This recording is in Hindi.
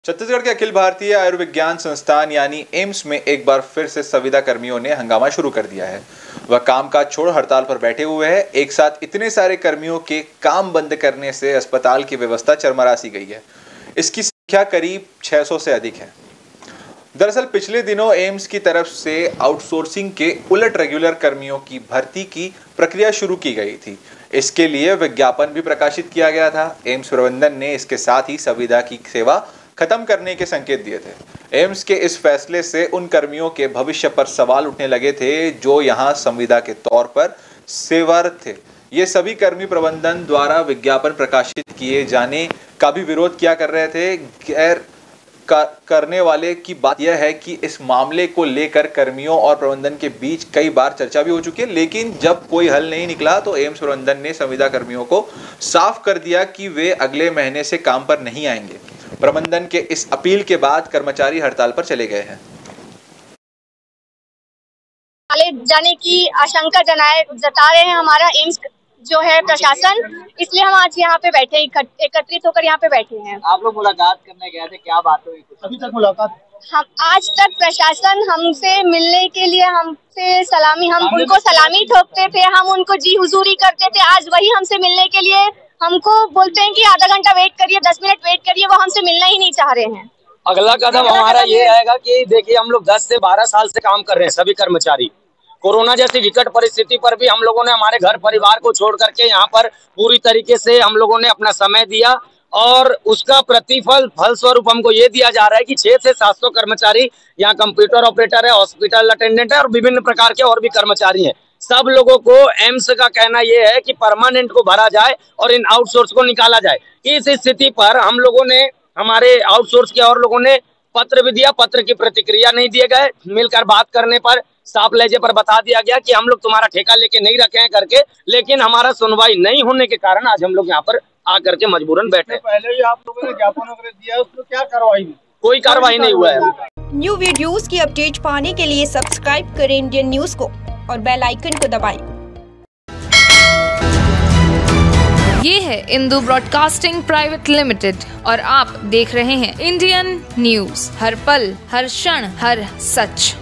छत्तीसगढ़ के अखिल भारतीय आयुर्विज्ञान संस्थान यानी एम्स में एक बार फिर से संविदा कर्मियों ने हंगामा शुरू कर दिया है। वह कामकाज छोड़ हड़ताल पर बैठे हुए हैं। एक साथ इतने सारे कर्मियों के काम बंद करने से अस्पताल की व्यवस्था चरमरा सी गई है। इसकी संख्या करीब 600 से अधिक है। दरअसल पिछले दिनों एम्स की तरफ से आउटसोर्सिंग के उलट रेगुलर कर्मियों की भर्ती की प्रक्रिया शुरू की गई थी। इसके लिए विज्ञापन भी प्रकाशित किया गया था। एम्स प्रबंधन ने इसके साथ ही संविदा की सेवा खत्म करने के संकेत दिए थे। एम्स के इस फैसले से उन कर्मियों के भविष्य पर सवाल उठने लगे थे जो यहां संविदा के तौर पर सेवारत थे। ये सभी कर्मी प्रबंधन द्वारा विज्ञापन प्रकाशित किए जाने का भी विरोध किया कर रहे थे। गैर करने वाले की बात यह है कि इस मामले को लेकर कर्मियों और प्रबंधन के बीच कई बार चर्चा भी हो चुकी है, लेकिन जब कोई हल नहीं निकला तो एम्स प्रबंधन ने संविदा कर्मियों को साफ कर दिया कि वे अगले महीने से काम पर नहीं आएंगे। प्रबंधन के इस अपील के बाद कर्मचारी हड़ताल पर चले गए हैं। जाने की आशंका जता रहे हैं हमारा एम्स जो है प्रशासन, इसलिए हम आज यहाँ पे बैठे एकत्रित होकर यहाँ पे बैठे हैं। आप लोग मुलाकात करने गए थे, क्या बात हुई? अभी तक मुलाकात हम आज तक प्रशासन हमसे मिलने के लिए हम उनको सलामी ठोकते थे, हम उनको जी हुजूरी करते थे। आज वही हमसे मिलने के लिए हमको बोलते हैं कि आधा घंटा वेट करिए, 10 मिनट वेट करिए। वो हमसे मिलना ही नहीं चाह रहे हैं। अगला कदम हमारा ये आएगा कि देखिए, हम लोग 10 से 12 साल से काम कर रहे हैं सभी कर्मचारी। कोरोना जैसी विकट परिस्थिति पर भी हम लोगों ने हमारे घर परिवार को छोड़ करके यहाँ पर पूरी तरीके से हम लोगों ने अपना समय दिया और उसका प्रतिफल फलस्वरूप हमको ये दिया जा रहा है कि 600 से 700 कर्मचारी यहाँ कंप्यूटर ऑपरेटर है, हॉस्पिटल अटेंडेंट है और विभिन्न प्रकार के और भी कर्मचारी हैं। सब लोगों को एम्स का कहना यह है कि परमानेंट को भरा जाए और इन आउटसोर्स को निकाला जाए। इस स्थिति पर हम लोगों ने, हमारे आउटसोर्स के और लोगों ने पत्र भी दिया, पत्र की प्रतिक्रिया नहीं दिए गए। मिलकर बात करने पर साफ लहजे पर बता दिया गया कि हम लोग तुम्हारा ठेका लेके नहीं रखे हैं करके, लेकिन हमारा सुनवाई नहीं होने के कारण आज हम लोग यहाँ पर आकर के मजबूरन बैठे। पहले ही आप लोगों ने ज्ञापन वगैरह दिया है, उसमें क्या कार्रवाई हुई? कोई कार्रवाई नहीं हुआ है। न्यू वीडियोस की अपडेट पाने के लिए सब्सक्राइब करें इंडियन न्यूज को और बेल आइकन को दबाएं। ये है इंदू ब्रॉडकास्टिंग प्राइवेट लिमिटेड और आप देख रहे हैं इंडियन न्यूज। हर पल, हर क्षण, हर सच।